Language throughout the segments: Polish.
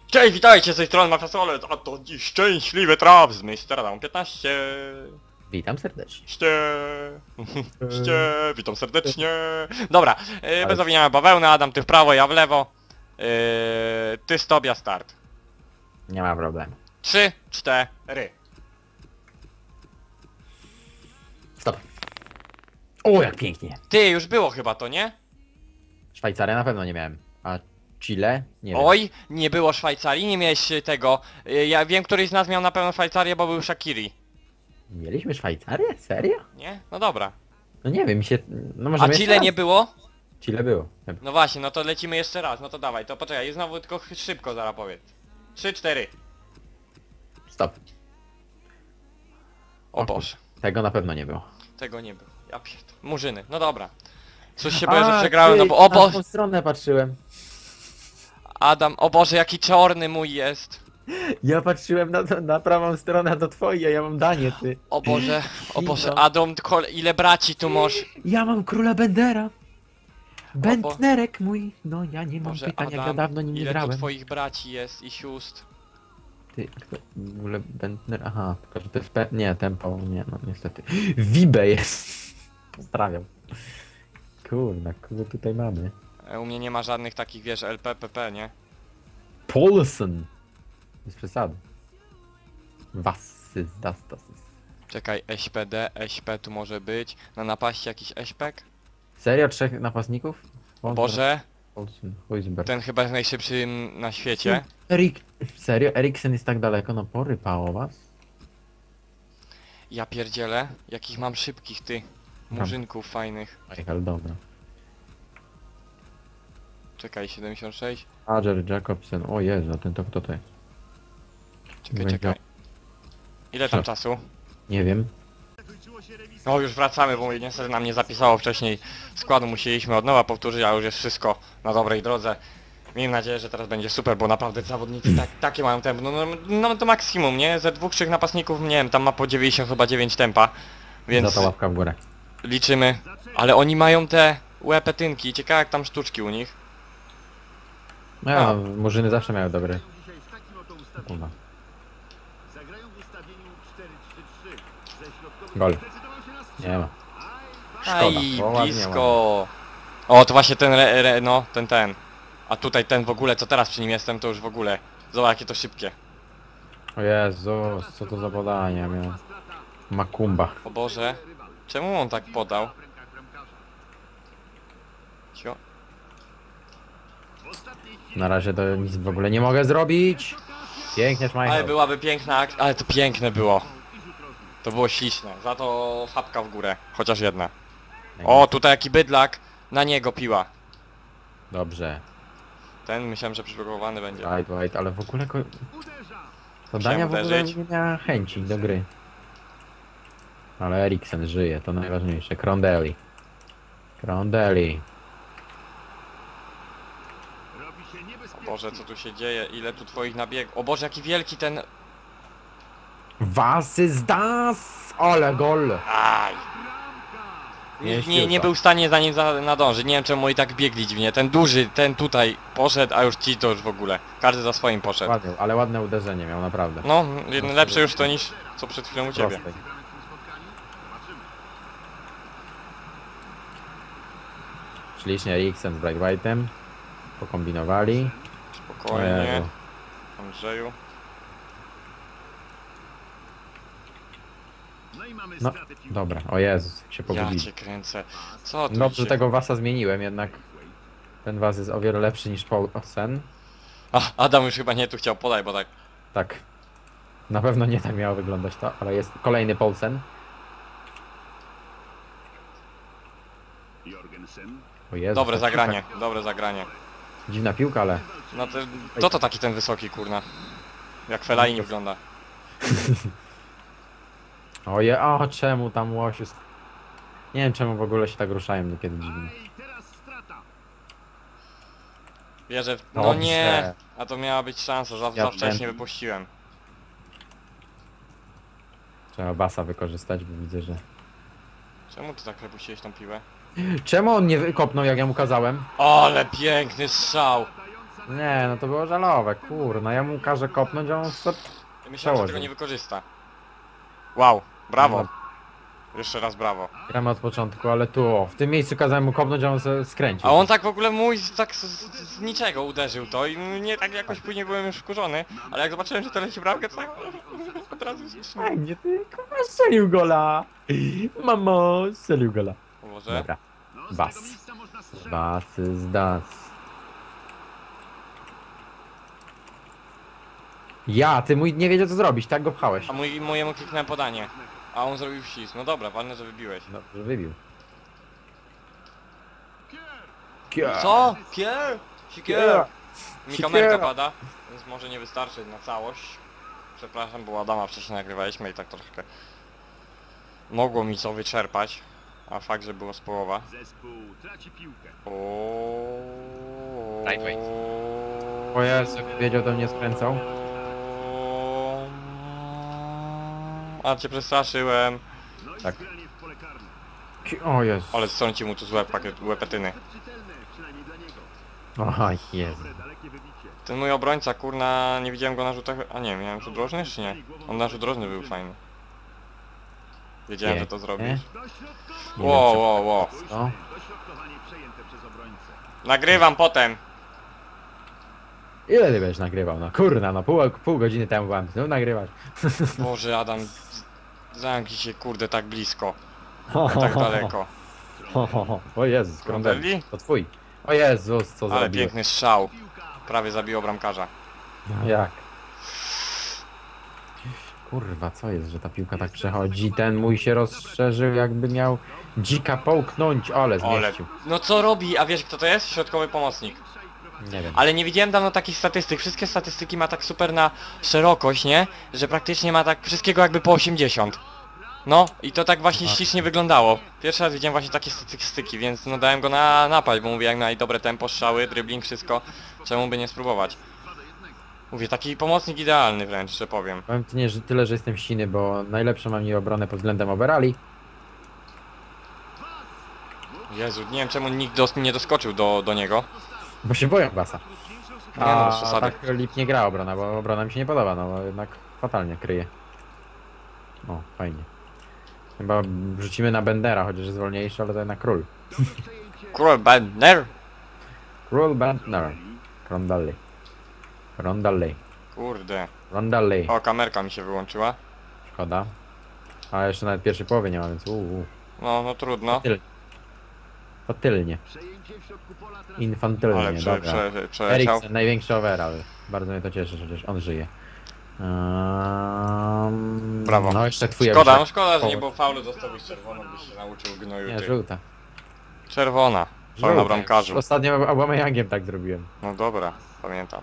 Cześć, witajcie z tej strony Mafiasolec, a to dziś szczęśliwy traf z Mr. 15. Witam serdecznie. Witam serdecznie. Dobra, bez owiniania bawełny, Adam ty w prawo, ja w lewo. Ty stop, ja start. Nie ma problemu. 3, 4. Stop. O, jak pięknie. Ty, już było chyba to, nie? Szwajcaria na pewno nie miałem. A Chile? Nie wiem. Oj, nie było Szwajcarii, nie miałeś tego. Ja wiem, któryś z nas miał na pewno Szwajcarię, bo był Shaqiri. Mieliśmy Szwajcarię? Serio? Nie? No dobra. No nie wiem, mi się... No może A Chile nie było? Chile było. No właśnie, no to lecimy jeszcze raz, no to dawaj, to poczekaj, znowu tylko szybko zaraz powiedz. 3, 4. Stop. O Boże, Tego na pewno nie było. tego nie było. Ja pierdolę. Murzyny, no dobra. Coś się boję, że przegrałem, no bo o Na Boże, tą stronę patrzyłem. Adam, o Boże, jaki czarny mój jest. Ja patrzyłem na prawą stronę, a do twojej, a ja mam Danię, ty. O Boże, Chwila. Adam, ile braci tu masz? Ja mam króla Bendera. Bentnerek mój. No ja nie mam Boże, pytań, jak ja Adam, dawno nim nie ile tu grałem. twoich braci jest i sióstr? Ty, a kto w ogóle Bentner? Aha, tylko że to jest nie, tempo, nie, no niestety. Vibe jest. Pozdrawiam. Kurna, kogo tutaj mamy? U mnie nie ma żadnych takich, wiesz, LPPP, nie? Paulson. Bez przesady. Wassys, dastasys. Czekaj, SPD, SP tu może być. Na napaści jakiś SPek? Serio? 3 napastników? O Boże, Paulson, Huisberg. ten chyba jest najszybszy na świecie. Serio? Eriksen jest tak daleko? No porypało was? Ja pierdzielę, jakich mam szybkich ty murzynków fajnych. Michael, dobra. Czekaj, 76. Adger, Jacobsen, o Jezu, a ten to kto to jest? Czekaj, Będzie- czekaj. Ile tam Co? czasu? Nie wiem. No już wracamy, bo niestety nam nie zapisało wcześniej składu, musieliśmy od nowa powtórzyć, a już jest wszystko na dobrej drodze. Miejmy nadzieję, że teraz będzie super, bo naprawdę zawodnicy takie mają tempo, no to maksimum, nie? Ze 2-3 napastników, nie wiem, tam ma po 90 chyba 9 tempa, więc Za to łapka w górę. liczymy. Ale oni mają te łepetynki, ciekawe jak tam sztuczki u nich. No ja, Murzyny zawsze miały dobre. Kurwa. Gol. Nie ma. Szkoda, Aj, bo ładnie, blisko. O, to właśnie ten, no, ten. A tutaj ten w ogóle, co teraz przy nim jestem, to już w ogóle. Zobacz jakie to szybkie. O Jezus, co to za podanie miał. Makumba. O Boże. Czemu on tak podał? Cio. Na razie to nic w ogóle nie mogę zrobić. Pięknie Ale Schmeichel. byłaby piękna akcja, ale to piękne było. To było śliczne, za to chapka w górę, chociaż jedna. O, tutaj jaki bydlak, na niego piła. Dobrze. Ten myślałem, że przygotowany będzie. White, ale w ogóle... To Musiałem Dania w ogóle uderzyć. nie miała chęci do gry. Ale Eriksen żyje, to najważniejsze. Krondeli. Krondeli. O Boże, co tu się dzieje, ile tu twoich nabiegów. O Boże, jaki wielki ten... Was is das? Ale gol! Aj! Nie był w stanie za nim nadążyć, nie wiem czemu oni tak biegli dziwnie. Ten duży, ten tutaj poszedł, a już ci to już w ogóle. Każdy za swoim poszedł. Ładnie, ale ładne uderzenie miał, naprawdę. No, lepsze już to niż co przed chwilą u ciebie. Prosty. Ślicznie Eriksen z Bright White'em. Pokombinowali. Spokojnie, Jezu. Andrzeju. No, dobra, o Jezus, jak się Ja pogubili. cię kręcę. Co tu Dobrze, idzie? tego Wasa zmieniłem, jednak ten Was jest o wiele lepszy niż Paulsen. A, Adam już chyba nie tu chciał podać, bo tak... Tak. Na pewno nie tak miało wyglądać to, ale jest kolejny Paulsen. O Jezu, Dobre ta zagranie, piłka- dobre zagranie. Dziwna piłka, ale... No to taki ten wysoki, kurna. Jak Fellaini wygląda. O czemu tam łoś jest... Nie wiem czemu w ogóle się tak ruszają niekiedy dziwnie. Wierzę w... No Dobrze. nie! A to miała być szansa, za Ja wcześnie wiem. wypuściłem. Trzeba Basa wykorzystać, bo widzę, że... Czemu ty tak przepuściłeś tą piłę? Czemu on nie wykopnął, jak ja mu kazałem? Ale piękny strzał! Nie, no to było żalowe, kurna, ja mu każę kopnąć, a on sobie... Myślałem, że Przełożył. tego nie wykorzysta. Wow, brawo. No. Jeszcze raz brawo. Gramy od początku, ale tu o, w tym miejscu kazałem mu kopnąć, a on sobie skręcił. A on tak w ogóle tak z niczego uderzył to i nie tak jakoś później byłem już wkurzony, ale jak zobaczyłem, że to leci bramkę, to tak od razu Fajnie, ty kurwa strzelił gola! Mamo, strzelił gola. Może? Dobra, bas. Bas z das. Ja, ty mój nie wiedział co zrobić, tak go pchałeś. A mojemu kliknąłem podanie. A on zrobił wścisk. No dobra, ważne, że wybiłeś. Dobrze, wybił. Co? Kier? Sikier? Mi Sikiera. kamerka pada, więc może nie wystarczy na całość. Przepraszam, bo Adama wcześniej nagrywaliśmy i tak troszkę mogło mi co wyczerpać. A fakt, że było z połowa. Zespół traci piłkę. Lightweight. O Jezu, wiedział, to mnie skręcał. A cię przestraszyłem. No i Tak. zgranie w pole karne. O Jezu. Ale strąci mu tu złe łepetyny. Czytelne, przynajmniej dla niego. O Jezu. Dobre, dalekie wybicie. Ten mój obrońca, kurna, nie widziałem go na rzutach... A nie, miałem rzut rożny czy nie? On na rzut rożny był fajny. Wiedziałem, Nie. że to zrobisz. Dośrodkowanie. Nie Ło, wiem, ło, ło. co? Dośrodkowanie przejęte przez obrońcę. Nagrywam potem. Ile ty będziesz nagrywał? No kurna, no pół godziny temu byłem. Znów nagrywasz. Boże, Adam, zamknij się, kurde, tak blisko. A tak daleko. O Jezus, Krondelli. Krondelli? To twój. O Jezus, co Ale zrobiłeś? piękny strzał. Prawie zabiło bramkarza. No jak? Kurwa, co jest, że ta piłka tak przechodzi? Ten mój się rozszerzył, jakby miał dzika połknąć, ale Ale... zmieścił. No co robi? A wiesz kto to jest? Środkowy pomocnik. Nie wiem. Ale nie widziałem dawno takich statystyk. Wszystkie statystyki ma tak super na szerokość, nie? Że praktycznie ma tak wszystkiego jakby po 80. No i to tak właśnie ślicznie wyglądało. Pierwszy raz widziałem właśnie takie statystyki, więc no dałem go na napaść, bo mówię jak na dobre tempo, strzały, dribbling, wszystko. Czemu by nie spróbować? Mówię, taki pomocnik idealny wręcz, że powiem. Powiem ci nie, że tyle, że jestem siny, bo najlepszą mam obronę pod względem overali. Jezu, nie wiem czemu nikt nie doskoczył do niego. Bo się boją Basa. Nie no, bez przesady. tak Lip nie gra obrona, bo obrona mi się nie podoba, no bo jednak fatalnie kryje. O, fajnie. Chyba wrzucimy na Bendera, chociaż jest wolniejszy, ale to jednak król. Król Bender? Król Bender. Rondalli. Rondalli. Kurde. Rondalli. O, kamerka mi się wyłączyła. Szkoda. A jeszcze nawet pierwszej połowy nie ma, więc No trudno. Fatylnie. Fatylnie. Przejęcie w środku pola traci. Infantylnie, Ale dobra. przeleciał. Eriksen, największy overall. Bardzo mnie to cieszy, że przecież on żyje. Brawo. No jeszcze twój Szkoda, Abishek. no szkoda, że nie było faulu, dostałbyś czerwoną, byś się nauczył gnoju Nie, ty. żółta. Czerwona. Faul na Żółta. bramkarzu. Ostatnio Aubameyangiem tak zrobiłem. No dobra, pamiętam.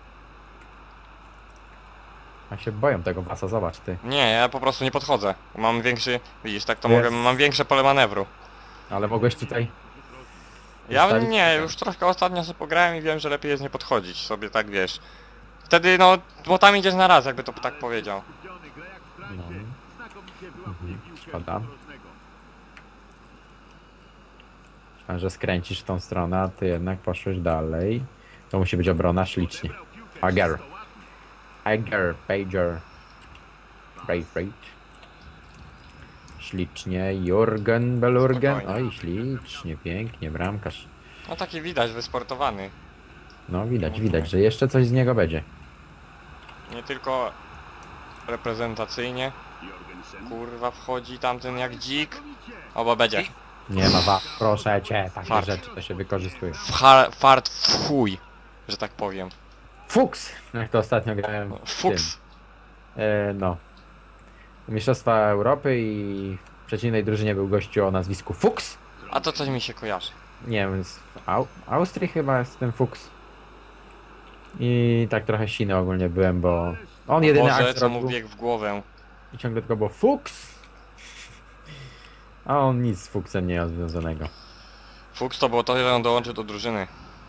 A się boją tego Wasa, zobacz ty. Nie, ja po prostu nie podchodzę. Mam większy, widzisz, tak to Jest. mogę, mam większe pole manewru. Ale mogłeś tutaj... Ja Zostawić nie, tutaj. już troszkę ostatnio sobie pograłem i wiem, że lepiej jest nie podchodzić sobie, tak wiesz. Wtedy no, bo tam idziesz na raz, jakby to tak powiedział. Skupiony, gra jak w No. trakcie. Znakomicie wyłapuje piłkę Szkoda. rożnego. Myślałem, że skręcisz w tą stronę, a ty jednak poszłeś dalej. To musi być obrona ślicznie. Odebrał piłkę, Ager. czysto, łatwo. Ager, Pager. Braithwaite. Ślicznie, Jurgen Belurgen. Spokojnie. Oj, ślicznie, pięknie, bramkarz. No taki widać, wysportowany. No widać, że jeszcze coś z niego będzie. Nie tylko reprezentacyjnie. Jorgensen. Kurwa wchodzi tamten jak dzik. Oba będzie. Nie ma proszę cię, takie Fart. rzeczy to się wykorzystuje. Fart w chuj, że tak powiem. Fuchs! Jak to ostatnio grałem w Fuks. tym. No. Mistrzostwa Europy i w przeciwnej drużynie był gościu o nazwisku Fuchs. A to coś mi się kojarzy. Nie wiem, z Austrii chyba jest ten Fuchs. I tak trochę siny ogólnie byłem, bo on jedyny Boże, akcent co mu robił biegł w głowę. i ciągle tylko było Fuchs. A on nic z Fuchsem nie miał związanego. Fuks to było to, że on dołączył do drużyny.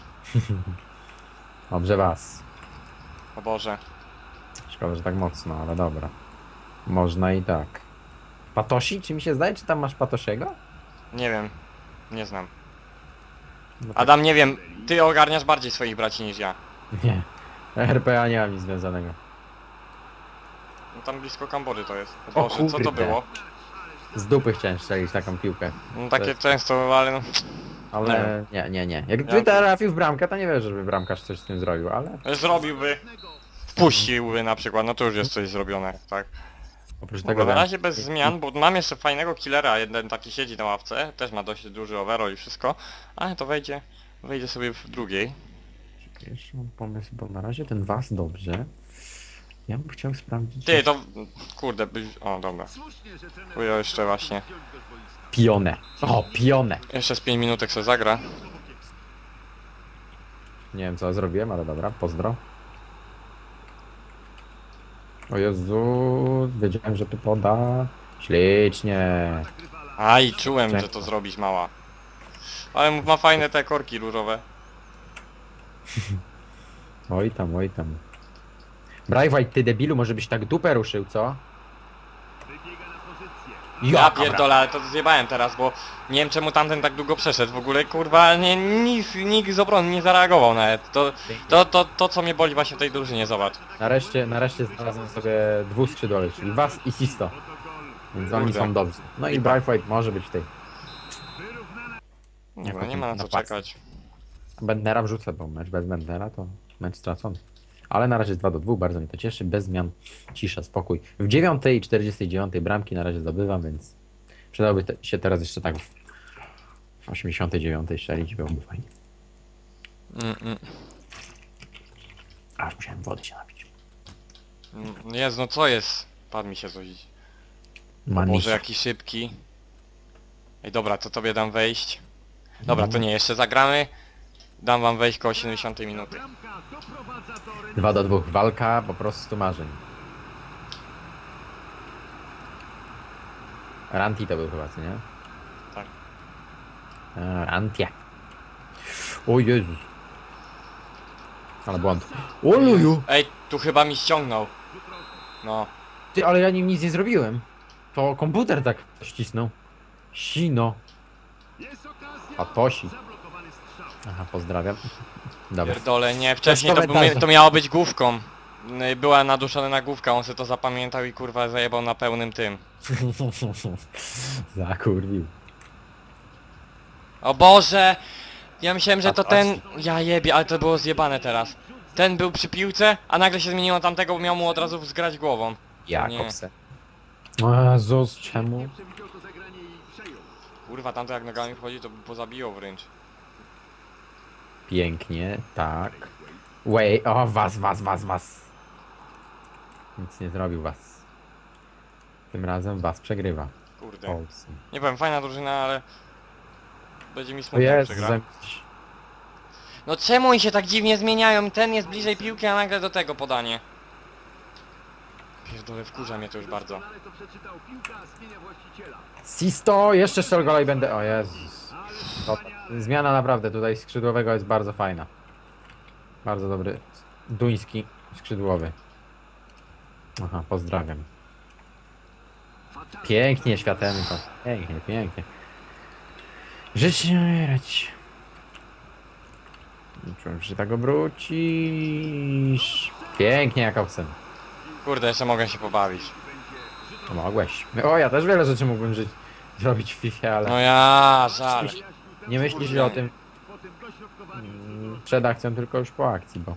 Dobrze was. O Boże. Szkoda, że tak mocno, ale dobra. Można i tak. Patosi? Czy mi się zdaje, czy tam masz Patosiego? Nie wiem. Nie znam. No tak. Adam, nie wiem. Ty ogarniasz bardziej swoich braci niż ja. Nie. RPA nie mam nic związanego. No tam blisko Kambodży to jest. O Boże, co to kurde. było? Z dupy chciałem strzelić taką piłkę. No To takie jest- często, ale no... Ale nie. Jak Ja- trafił w bramkę, to nie wierzę, żeby bramkarz coś z tym zrobił, ale Zrobiłby, wpuściłby na przykład, no to już jest coś zrobione, tak? oprócz Tego tego na wiem. razie bez zmian, bo mam jeszcze fajnego killera, jeden taki siedzi na ławce, też ma dość duży overall i wszystko, ale to wejdzie sobie w drugiej. Jeszcze mam pomysł, bo na razie ten was dobrze. Ja bym chciał sprawdzić... Ty, to... kurde, o dobra. Słusznie, że trener Chujo jeszcze właśnie. wziąć go z boiska. Pionę. O, pionę. Jeszcze z 5 minutek sobie zagra. Nie wiem co zrobiłem, ale dobra, pozdro. O Jezu, wiedziałem, że tu poda. Ślicznie. Aj, czułem, że to zrobić mała. Ale ma fajne te korki różowe. Oj tam, oj tam. Braithwaite, ty debilu, może byś tak dupę ruszył, co? Wybiega na pozycję. Ja pierdolę, ale to zjebałem teraz, bo nie wiem czemu tamten tak długo przeszedł. W ogóle kurwa nikt z obrony nie zareagował nawet. To co mnie boli właśnie w tej drużynie, zobacz. Nareszcie znalazłem sobie dwóch skrzydłowych, czyli was i Sisto. Oto gol. Więc oni Kurde. są dobrzy. No i Braithwaite może być w tej. Dobra, nie ma na co napastnik. czekać. Bendera wrzucę, bo mecz bez Bendera to mecz stracony. Ale na razie jest 2-2, bardzo mnie to cieszy, bez zmian, cisza, spokój. W 9:49 bramki na razie zdobywam, więc przydałoby się teraz jeszcze tak w 89 strzelić, byłoby fajnie. Aż musiałem wody się napić. Jezu, no co jest? Padł mi się coś. Manisz. Boże, jaki szybki. Ej, dobra, to tobie dam wejść. Dobra, to nie, jeszcze zagramy. Dam wam wejść koło 70 minuty. Bramka doprowadza do 2-2, walka po prostu marzeń. Ranti to był chyba, co nie? Tak. Rantia. O Jezus. Ale błąd. Oluju! Ej, tu chyba mi ściągnął. No. Ty, ale ja nim nic nie zrobiłem. To komputer tak ścisnął. Sino. Jest okazja. A Tosi. Zablokowany strzał. Aha, pozdrawiam. Dobra. Pierdolę, nie, wcześniej Bez komentarza. to miało być główką. Była naduszona główka, on sobie to zapamiętał i kurwa zajebał na pełnym tym. Zakurwił. O Boże! Ja myślałem, że to A, ten... Ja jebie, ale to było zjebane teraz. Ten był przy piłce, a nagle się zmieniło tamtego, bo miał mu od razu zgrać głową. Jakobsen. O Jezus, czemu? Nie przewidział to zagranie i przejął. Kurwa, tamto jak nogami wchodzi, to by pozabiło wręcz. Pięknie, tak. Wait, o was. Nic nie zrobił was. Tym razem was przegrywa. Kurde. Olsen. Nie powiem, fajna drużyna, ale... Będzie mi O smutno jak Jezu, przegra. No czemu oni się tak dziwnie zmieniają? Ten jest bliżej piłki, a nagle do tego podanie. Pierdolę, wkurza mnie to już bardzo. Ale to przeczytał piłka, zmienia właściciela. Sisto, jeszcze strzel gola i będę... O Jezus. To, zmiana naprawdę tutaj skrzydłowego jest bardzo fajna. Bardzo dobry. Duński skrzydłowy. Aha, pozdrawiam. Pięknie, światełko. Pięknie. Żyć nie umierać. Czułem, że tak obrócisz. Pięknie, Jakobsen. Kurde, jeszcze mogę się pobawić. No mogłeś. O, ja też wiele rzeczy mógłbym zrobić w FIFA, ale No ja, żal. nie myślisz o tym Potem dośrodkowanie. przed akcją, tylko już po akcji, bo...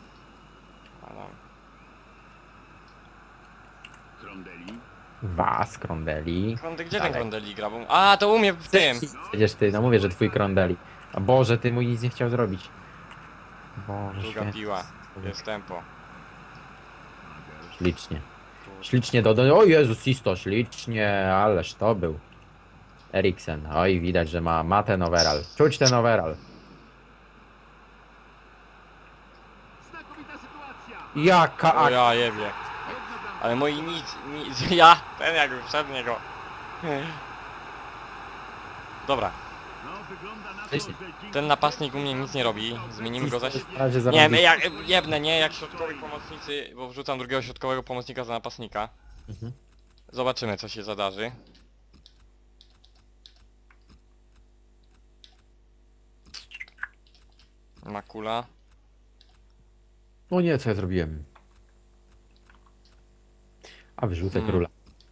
Krondeli. Was, Krondeli. Gdzie ten Dalej. Krondeli gra? A, to umie w tym. Przecież ty, no mówię, że twój Krondeli. A Boże, ty mój nic nie chciał zrobić. Boże Druga święty. piła. Jest tempo. Ślicznie. Ślicznie o Jezus, Sisto, ślicznie, ależ to był. Eriksen, oj widać, że ma ten overall. Czuć ten overall. Znakomita sytuacja. Jaka O akcja. ja jebie. Ale moi nic, ja, ten jak wszedł w niego. Dobra, No, wygląda na to, Cześć. że dzięki ten napastnik u mnie nic nie robi, zmienimy go zaś... Na razie Nie, zarąbisty. jebnę, nie, jak środkowi pomocnicy, bo wrzucam drugiego środkowego pomocnika za napastnika. Mhm. Zobaczymy co się zadarzy. Makula. O nie, co ja zrobiłem? A wyrzucę króla.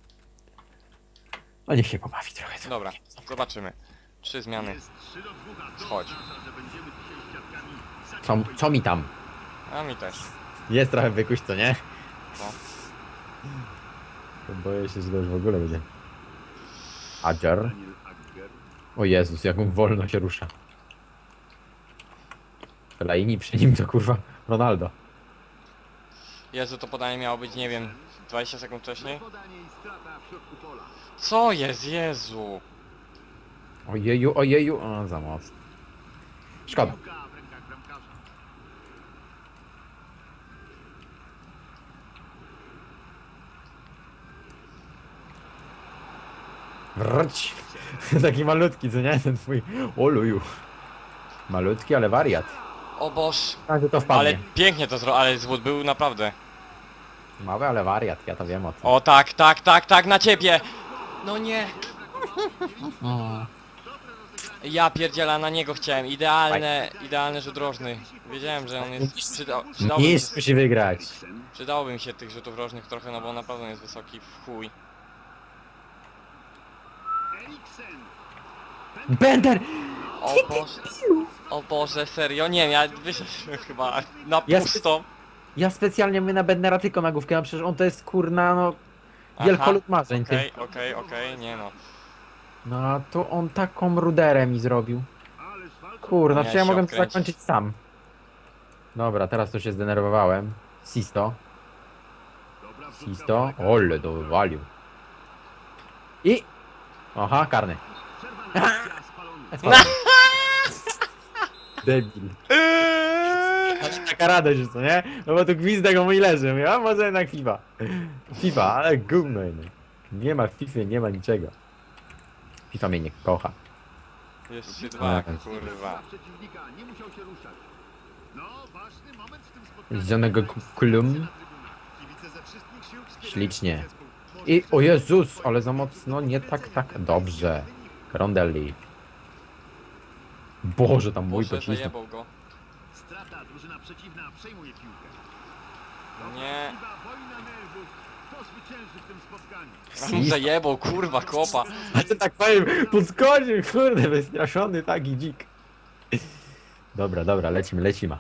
No niech się pobawi trochę. Dobra, zobaczymy. 3 zmiany. Jest 3 do 2, a to Chodź. oznacza, że będziemy dzisiaj świadkami Co mi tam? A mi też. Jest trochę wykuś, co nie? Co? Boję się, że to już w ogóle będzie. Adger. Daniel Agger. O Jezus, jak on wolno się rusza. Fellaini przy nim to kurwa Ronaldo. Jezu, to podanie miało być, nie wiem, 20 sekund wcześniej? Podanie i strata w środku pola. Co jest, Jezu? Ojeju, ojeju. O, za mocno. Szkoda. Piłka w rękach bramkarza. Wrć. Taki malutki, co nie? Ten twój. Oluju. Malutki, ale wariat. O Boż. A, że to wpadnie. Ale pięknie to zrobił, ale zwód był naprawdę. Mały, ale wariat, ja to wiem o tym. O tak, tak, tak, tak, na ciebie! No nie! Ja pierdziela, na niego chciałem. Idealny rzut rożny. Wiedziałem, że on jest... Nic musi wygrać. Przydałoby mi się tych rzutów rożnych trochę, no bo naprawdę on jest wysoki w chuj. Eriksen. Bender! O Boże. O Boże, serio? Nie wiem, ja wyszedłem chyba na Ja pusto. Ja specjalnie mówię na Bendera tylko na główkę, no przecież on to jest kurna, no... Wielkolud marzeń, ty. Okej, nie no. No a tu on taką ruderę mi zrobił. Ależ walka. Kurna, Ja przecież ja się mogłem to odkręcić. zakończyć sam. Dobra, teraz to się zdenerwowałem. Sisto. Dobra wrzutka Sisto. w Ole, to wywalił. I... Aha, karny. Przerwana akcja, spalony. Debil. Znaczy taka radość, co nie? No bo tu gwizdek o mój leży. Mówię, a może jednak FIFA. FIFA, ale gówno jednak. Nie ma w FIFA, nie ma niczego. FIFA mnie nie kocha. Jest 3-2, A, kurwa. Przeciwnika nie musiał się ruszać. No, ważny moment w tym spotkaniu. Zielonego klum. Kibice ze wszystkich sił wspierają Ślicznie. zespół. I o Jezus, ale za mocno, nie tak, dobrze. Rondelli. Boże, tam mój Boże, pocisnął. zajebał go. Strata, drużyna przeciwna przejmuje piłkę. Nie. Chyba wojna nerwów. Kto zwycięży w tym spotkaniu? A mu zajebał, kurwa, kopa. A ty tak powiem, podskoczył, kurde, wystraszony taki dzik. Dobra, lecimy.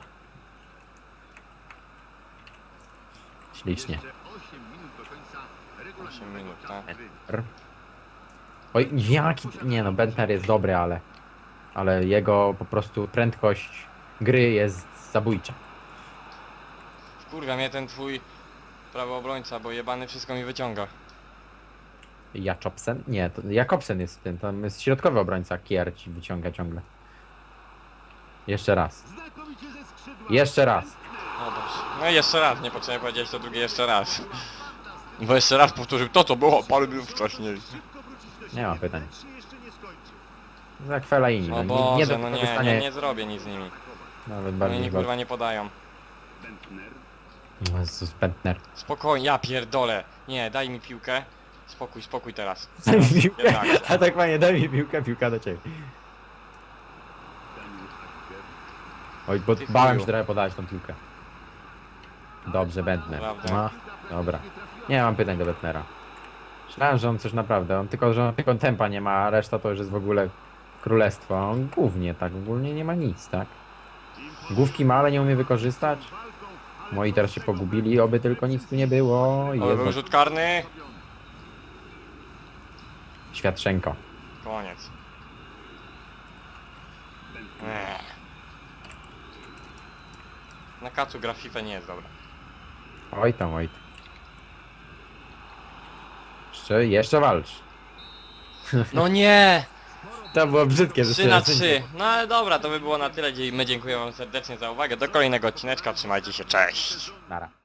Ślicznie. Jeszcze 8 minut do końca 8 minut, tak. gry. Oj, jaki... Nie no, Bentner jest dobry, ale jego po prostu prędkość gry jest zabójcza. Kurwa, mnie ten twój prawy obrońca, bo jebany wszystko mi wyciąga. Jakobsen? Nie, to Jakobsen jest ten, tam jest środkowy obrońca, Kier ci wyciąga ciągle. Jeszcze raz. Znakomicie ze skrzydła. Jeszcze raz. O Boże. No i jeszcze raz, nie potrzeba powiedzieć to drugie jeszcze raz. Bo jeszcze raz powtórzył to, co było parę minut wcześniej. Szybko wrócić do siebie. Nie ma pytań. Mecz się jeszcze nie skończy. Za Fellaini, O no, Boże, nie do no wykorzystania, nie zrobię nic z nimi. nawet No i bardziej nie kurwa nie podają. Bentner. Jezus, Bentner. Spokojnie, ja pierdolę. Nie, daj mi piłkę. Spokój teraz. Daj mi piłkę. Jednak. A tak panie, daj mi piłkę, piłka do ciebie. Daniel Agger. Oj, bo Ty bałem chuju. się trochę podać tą piłkę. Dobrze, Bentner. Prawda. No, dobra. Nie mam pytań do Bentnera. Myślałem, że on coś naprawdę, że on tylko tempa nie ma, a reszta to już jest w ogóle królestwo. A on głównie tak, ogólnie nie ma nic, tak? Główki ma, ale nie umie wykorzystać. Moi teraz się pogubili, oby tylko nic tu nie było. O, był Jezu, rzut karny. Światrzenko. Koniec. Na kacu gra w FIFA nie jest dobra. Oj tam, oj. Jeszcze walcz. No nie! To było brzydkie, że 3 na 3. No ale dobra, to by było na tyle. My dziękujemy wam serdecznie za uwagę. Do kolejnego odcineczka. Trzymajcie się, cześć! Nara.